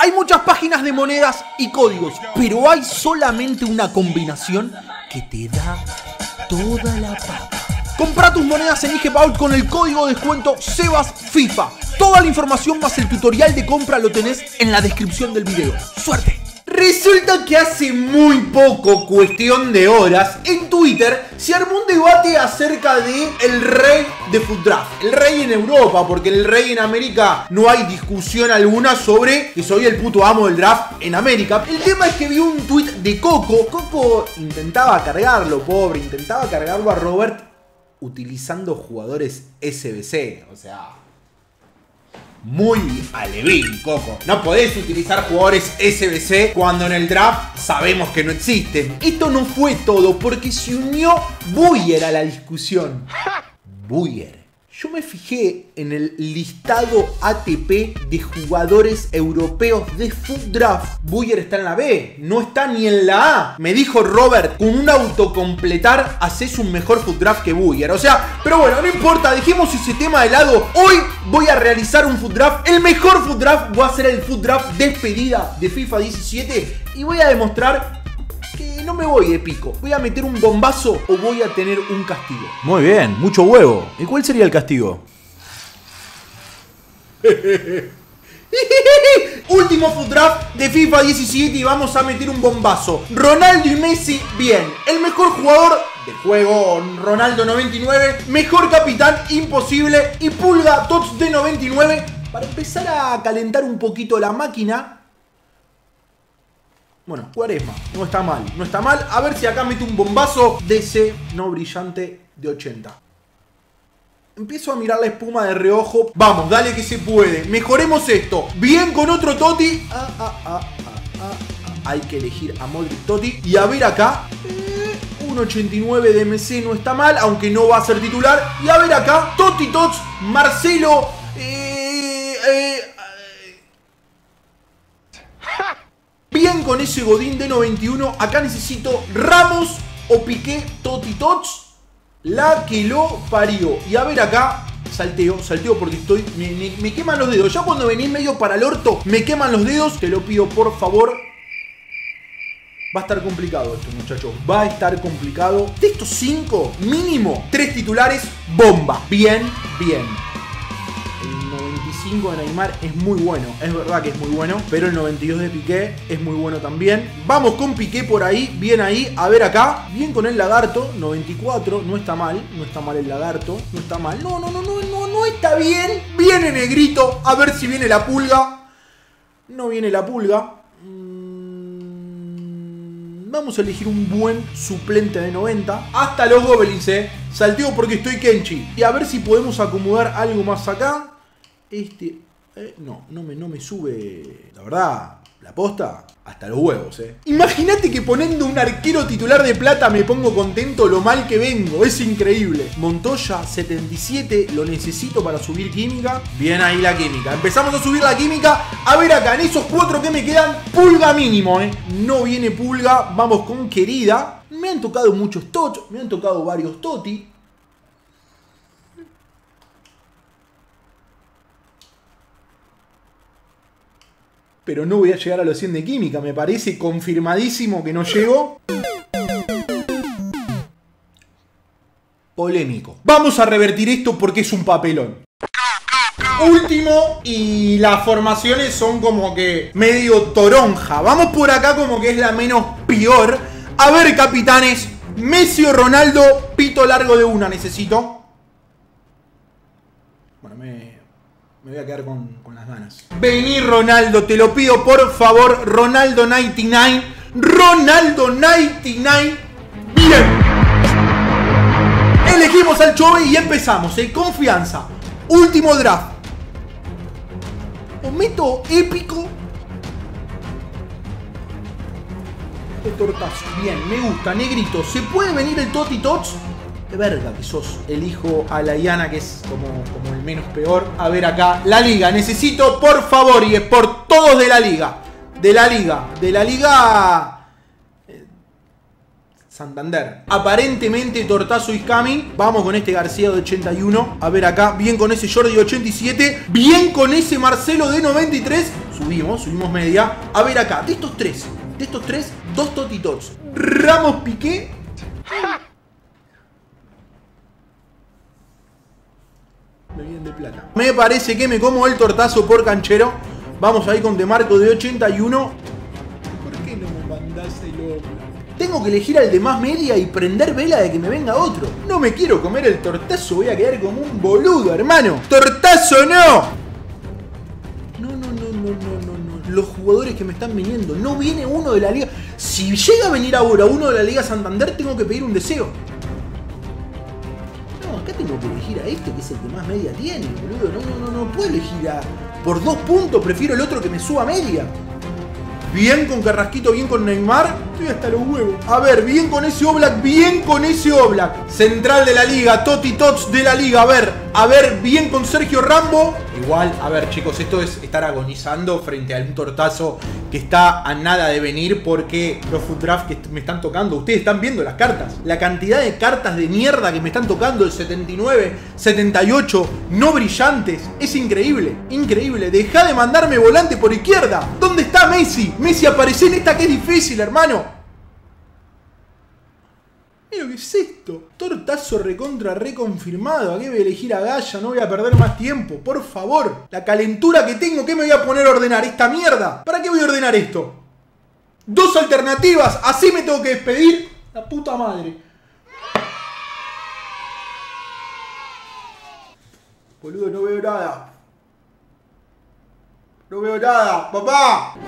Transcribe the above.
Hay muchas páginas de monedas y códigos, pero hay solamente una combinación que te da toda la papa. Compra tus monedas en IGPaul con el código de descuento SebasFIFA. Toda la información más el tutorial de compra lo tenés en la descripción del video. ¡Suerte! Resulta que hace muy poco, cuestión de horas, en Twitter se armó un debate acerca de el rey de FUT Draft. El rey en Europa, porque el rey en América no hay discusión alguna sobre que soy el puto amo del draft en América. El tema es que vi un tweet de Coco. Coco intentaba cargarlo, pobre, intentaba cargarlo a Robert utilizando jugadores SBC, o sea... muy alevín, Coco. No podés utilizar jugadores SBC cuando en el draft sabemos que no existen. Esto no fue todo porque se unió Buyer a la discusión. Buyer. Yo me fijé en el listado ATP de jugadores europeos de FUT Draft. Buyer está en la B, no está ni en la A. Me dijo Robert, con un autocompletar haces un mejor FUT Draft que Buyer. O sea, pero bueno, no importa, dejemos ese tema de lado. Hoy voy a realizar un FUT Draft. El mejor FUT Draft va a ser el FUT Draft despedida de FIFA 17. Y voy a demostrar que no me voy de pico. ¿Voy a meter un bombazo o voy a tener un castigo? Muy bien, mucho huevo. ¿Y cuál sería el castigo? Último FUT Draft de FIFA 17 y vamos a meter un bombazo. Ronaldo y Messi, bien. El mejor jugador del juego, Ronaldo 99. Mejor capitán, imposible. Y Pulga, Tots de 99. Para empezar a calentar un poquito la máquina. Bueno, Cuaresma, no está mal, no está mal. A ver si acá meto un bombazo DC no brillante de 80. Empiezo a mirar la espuma de reojo. Vamos, dale que se puede. Mejoremos esto. Bien con otro Totti. Hay que elegir a Modric Totti. Y a ver acá. 1.89 de MC no está mal, aunque no va a ser titular. Y a ver acá. Totti Tots, Marcelo. Bien con ese Godín de 91. Acá necesito Ramos o Piqué, Totti Tots. La que lo parió. Y a ver acá. Salteo porque estoy... Me queman los dedos. Ya cuando venís medio para el orto, me queman los dedos. Te lo pido por favor. Va a estar complicado esto, muchachos. Va a estar complicado. De estos 5, mínimo 3 titulares, bomba. Bien, bien. El 95 de Neymar es muy bueno. Es verdad que es muy bueno. Pero el 92 de Piqué es muy bueno también. Vamos con Piqué por ahí. Bien ahí. A ver acá. Bien con el lagarto. 94. No está mal. No está mal el lagarto. No está mal. No está bien. Viene negrito. A ver si viene la pulga. No viene la pulga. Vamos a elegir un buen suplente de 90. Hasta los Goblins, Salteo porque estoy Kenchi. Y a ver si podemos acomodar algo más acá. No me sube. La verdad, la posta, hasta los huevos, Imagínate que poniendo un arquero titular de plata me pongo contento lo mal que vengo. Es increíble. Montoya 77, lo necesito para subir química. Bien ahí la química. Empezamos a subir la química. A ver acá, en esos 4 que me quedan, pulga mínimo, No viene pulga. Vamos con querida. Me han tocado muchos Tots. Me han tocado varios Totti. Pero no voy a llegar a los 100 de química. Me parece confirmadísimo que no llego. Polémico. Vamos a revertir esto porque es un papelón. Último. Y las formaciones son como que medio toronja. Vamos por acá como que es la menos peor. A ver, capitanes. Messi o Ronaldo. Pito largo de una necesito. Bueno, me voy a quedar con las ganas. Vení, Ronaldo, te lo pido por favor. Ronaldo 99. Ronaldo 99. Bien. Elegimos al Chove y empezamos. Confianza. Último draft. O meto épico. O tortazo. Bien, me gusta. Negrito. ¿Se puede venir el Totti Tots? De verga que sos. Elijo a la Iana, que es como el menos peor. A ver acá. La liga. Necesito, por favor, y es por todos de la liga. De la liga. Santander. Aparentemente Tortazo is coming. Vamos con este García de 81. A ver acá, bien con ese Jordi de 87. Bien con ese Marcelo de 93. Subimos media. A ver acá, de estos tres, 2 Totitots. Ramos Piqué. Me vienen de plata. Me parece que me como el tortazo por canchero. Vamos ahí con Demarco de 81. ¿Por qué no me mandás el otro? Tengo que elegir al de más media y prender vela de que me venga otro. No me quiero comer el tortazo, voy a quedar como un boludo, hermano. ¡Tortazo no! No. Los jugadores que me están viniendo. No viene uno de la liga. Si llega a venir ahora uno de la Liga Santander, tengo que pedir un deseo. No, acá tengo que elegir a este, que es el que más media tiene, boludo. No puedo elegir a... Por 2 puntos prefiero el otro que me suba media. Bien con Carrasquito, bien con Neymar. Estoy hasta los huevos. A ver, bien con ese Oblak, bien con ese Oblak. Central de la liga, Toti Tots de la liga. A ver, bien con Sergio Rambo. Igual, a ver chicos, esto es estar agonizando frente a un tortazo que está a nada de venir porque los food draft que me están tocando, ustedes están viendo las cartas. La cantidad de cartas de mierda que me están tocando, el 79, 78, no brillantes. Es increíble, increíble. Deja de mandarme volante por izquierda. ¿Dónde está Messi? Messi, aparece en esta que es difícil, hermano. Mira, ¿qué es esto? Tortazo recontra reconfirmado. ¿A qué voy a elegir a Gaya? No voy a perder más tiempo, por favor. La calentura que tengo, ¿qué me voy a poner a ordenar? ¿Esta mierda? ¿Para qué voy a ordenar esto? 2 alternativas, así me tengo que despedir. La puta madre. Boludo, no veo nada. No veo nada, papá.